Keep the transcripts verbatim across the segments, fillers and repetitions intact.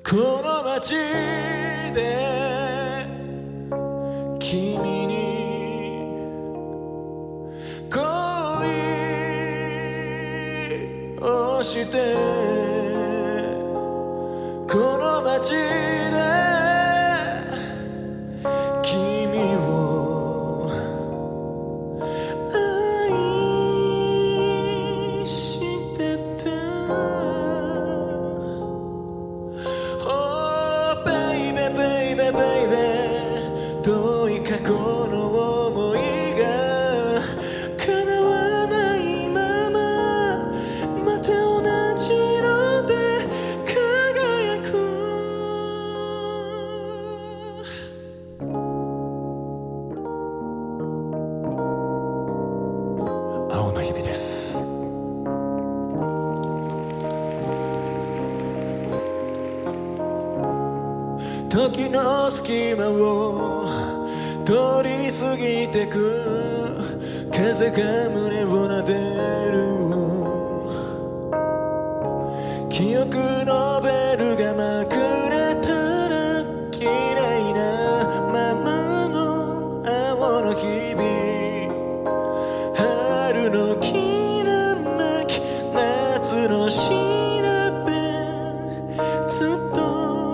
この街で君に恋をしてこの街で君を愛してた Oh baby baby baby 遠い過去の思いが叶わないまままた同じ色で輝く青の日々です。時の隙間を通り過ぎてく風が胸を撫でる記憶のベルがまくれたら綺麗なままの青の日々春のきらめき夏の調べずっと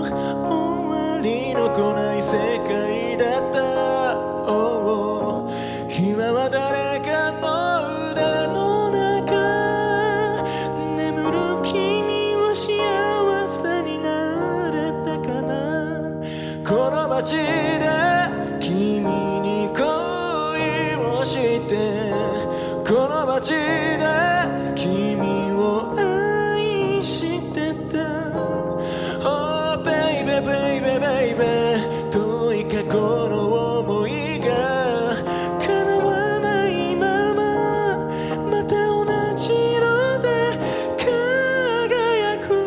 来ない世界だった、oh、今は誰かの腕の中眠る君は幸せになれたかなこの街で君に恋をしてこの街で君を愛してた Oh baby baby baby遠い過去の思いが叶わないまままた同じ色で輝く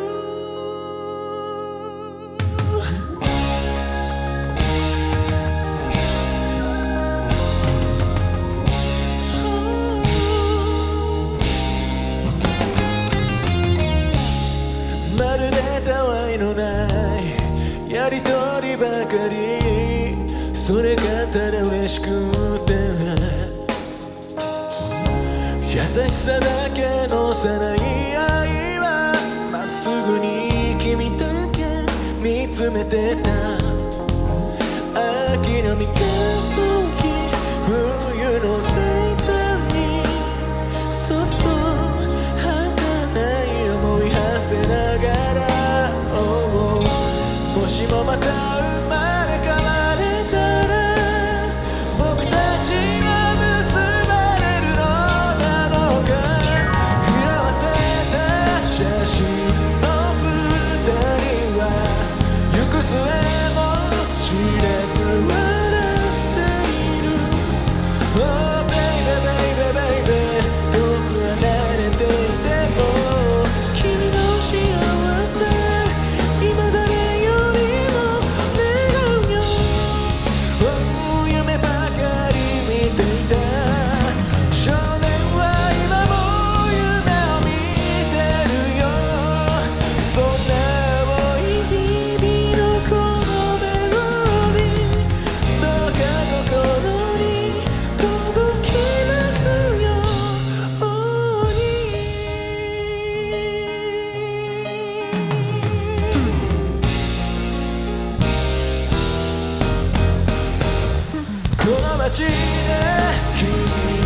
まるでたわいのないやりとりばかりそれがただ嬉しくて優しさだけのさない愛はまっすぐに君だけ見つめてた秋の三日月冬の星座にそっと儚い思い馳せながら、oh、もしもまた生まれ変われたら僕たちが結ばれるのなのか振らわせた写真の二人は行く末も知らず笑っている Oh baby baby baby 遠く離れていても君の幸せ今誰より夢ばかり見ていた少年は今も夢を見てるよそんな青い日々のこのメロディーどうか心に届きますようにこの街で君